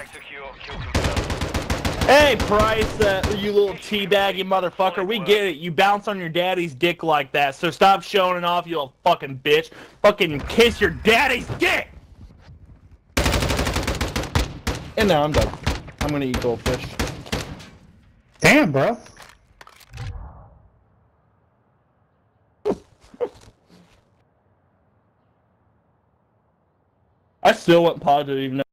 secure. Kill confirmed. Hey, Price, you little teabaggy motherfucker. We get it. You bounce on your daddy's dick like that, so stop showing it off, you little fucking bitch. Fucking kiss your daddy's dick! And now I'm done. I'm gonna eat goldfish. Damn, bro. I still went positive even though